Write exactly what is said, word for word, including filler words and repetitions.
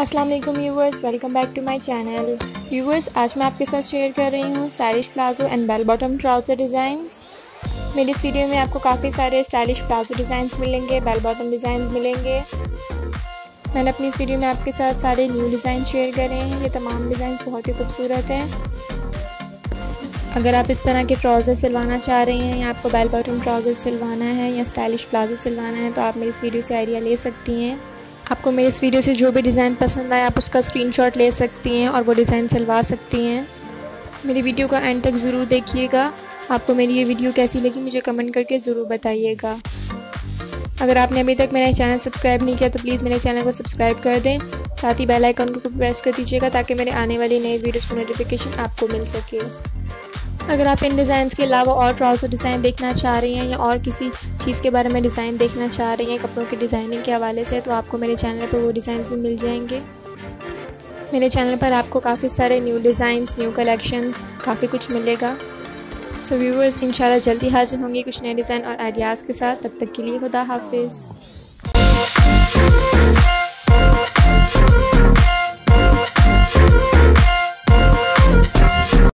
अस्सलाम वालेकुम viewers, welcome back to my channel. Viewers, आज मैं आपके साथ शेयर कर रही हूँ stylish palazzo and bell bottom trouser designs. मेरी इस वीडियो में आपको काफ़ी सारे स्टाइलिश प्लाजो डिज़ाइंस मिलेंगे, बेल बॉटम डिज़ाइंस मिलेंगे। मैंने अपनी इस वीडियो में आपके साथ सारे न्यू डिज़ाइन शेयर कर रहे हैं। ये तमाम डिज़ाइंस बहुत ही खूबसूरत हैं। अगर आप इस तरह के ट्राउज़र सिलवाना चाह रहे हैं या आपको बेल बॉटम ट्राउज़र सिलवाना है या स्टाइलिश प्लाजो सिलवाना है तो आप मेरी इस वीडियो से आइडिया ले सकती हैं। आपको मेरी इस वीडियो से जो भी डिज़ाइन पसंद आए आप उसका स्क्रीनशॉट ले सकती हैं और वो डिज़ाइन सिलवा सकती हैं। मेरी वीडियो का एंड तक ज़रूर देखिएगा। आपको मेरी ये वीडियो कैसी लगी मुझे कमेंट करके ज़रूर बताइएगा। अगर आपने अभी तक मेरा चैनल सब्सक्राइब नहीं किया तो प्लीज़ मेरे चैनल को सब्सक्राइब कर दें, साथ ही बेल आइकन को प्रेस कर दीजिएगा ताकि मेरे आने वाली नई वीडियोज़ की नोटिफिकेशन आपको मिल सके। अगर आप इन डिज़ाइंस के अलावा और ट्राउज़र डिज़ाइन देखना चाह रही हैं या और किसी चीज़ के बारे में डिज़ाइन देखना चाह रही हैं कपड़ों की डिज़ाइनिंग के हवाले से, तो आपको मेरे चैनल पर वो डिज़ाइंस भी मिल जाएंगे। मेरे चैनल पर आपको काफ़ी सारे न्यू डिज़ाइंस, न्यू कलेक्शंस, काफ़ी कुछ मिलेगा। सो व्यूवर्स, इंशाल्लाह जल्दी हाजिर होंगी कुछ नए डिज़ाइन और आइडियाज़ के साथ। तब तक के लिए खुदा हाफिज़।